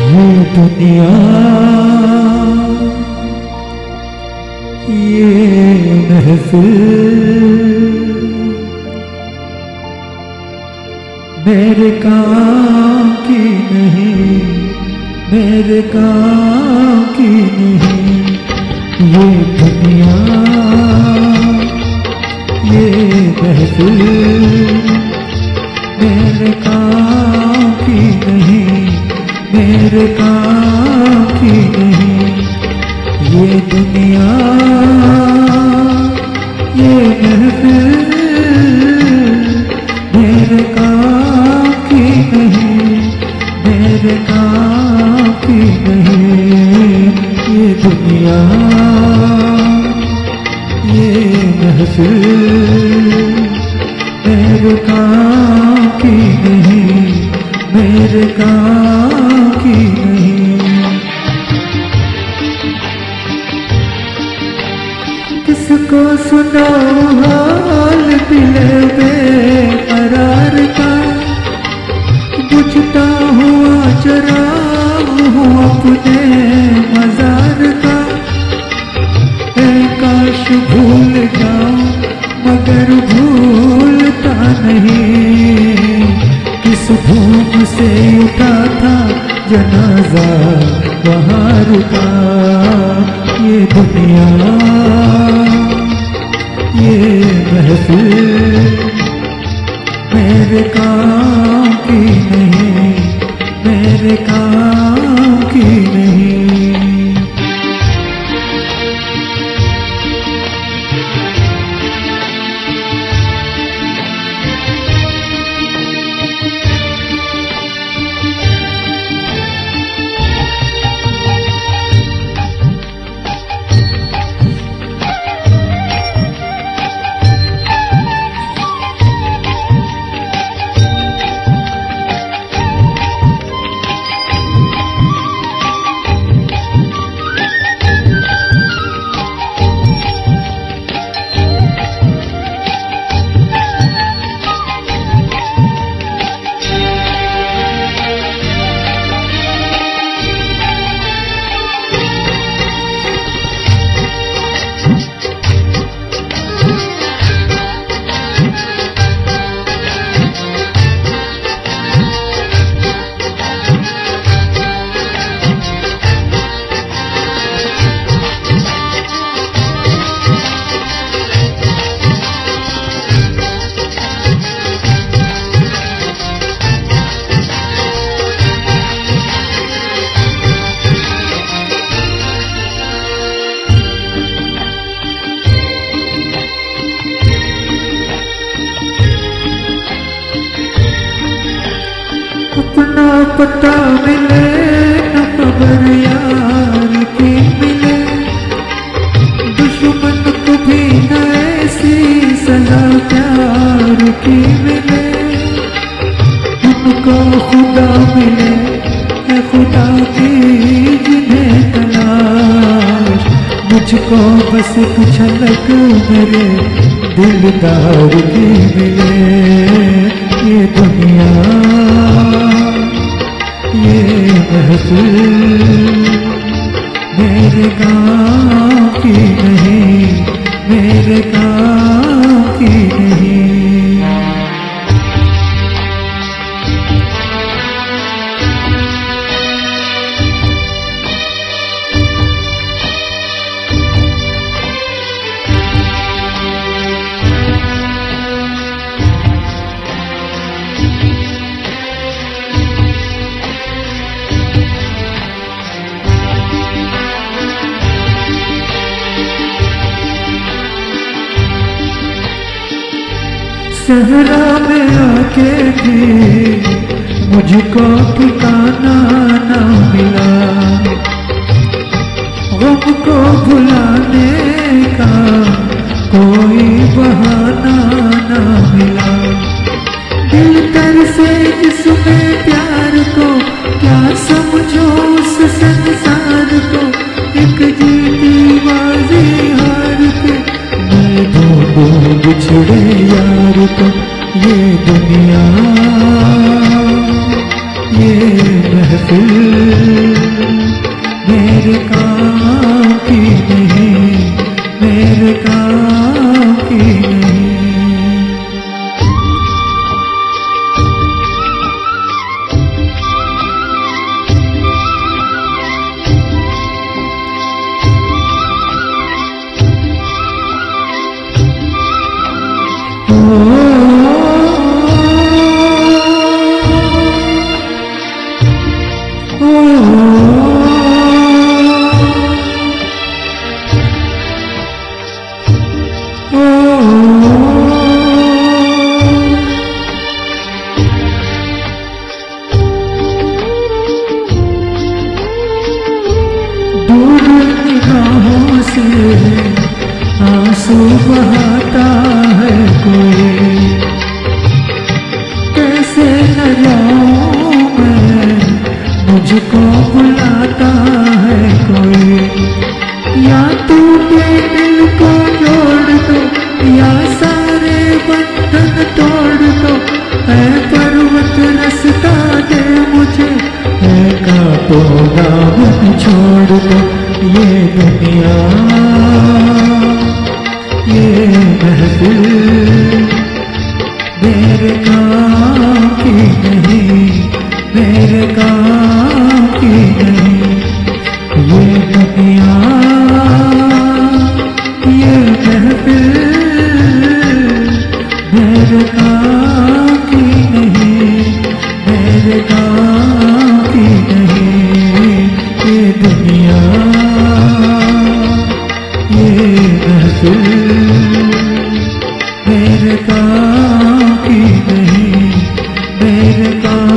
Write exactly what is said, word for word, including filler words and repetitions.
ये दुनिया ये महफिल मेरे काम की नहीं, मेरे काम की नहीं। ये दुनिया ये महफिल मेरे काम की नहीं, मेरे काम की नहीं। ये दुनिया ये महफिल मेरे काम की नहीं, मेरे काम की नहीं। ये दुनिया ये महफिल मेरे काम की नहीं, मेरे काम की नहीं। किसको सुनाऊं हाल दिल बेकरार का, बुझता हुआ चराग हूँ अपने मजार का। ऐ काश भूल जाऊं मगर भूलता नहीं, किस धूम से उठा था जनाजा बहार का। ये दुनिया ये महफिल मेरे काम की नहीं, मेरे काम की नहीं। अपना पता मिले न खबर यार की मिले, दुश्मन को भी न ऐसी सजा प्यार की मिले। उनको खुदा मिले है खुदा की जिन्हें तलाश, मुझको बस कुछ झलक मेरे दिलदार की मिले। ये दुनिया ये महफिल मेरे काम की नहीं, मेरे काम की नहीं। सहरा में आके भी मुझको ठिकाना न मिला, गम को भुलाने का कोई बहाना न मिला। दिल तरसे जिसमें प्यार को क्या समझो उस संसार को, एक जीती बाजी हार के मैं ढूंढूं बिछड़े यार को। ये दुनिया ये महफिल दूर निगाहों से आंसू बहाता है कोई, कैसे न जाऊं मैं, मुझको बुलाता है कोई। या तू मेरे दिल को जोड़ दो, या सारे बंधन तोड़ दो, है पर्वत रास्ता दे मुझे, है कांटों दामन छोड़ दो। ये दुनिया ये महफिल मेरे काम की नहीं, मेरे काम की नहीं। ये दुनिया ये महफिल मेरे काम की नहीं, मेरे काम की नहीं। ये दुनिया ये महफिल मेरे काम की नहीं, मेरे काम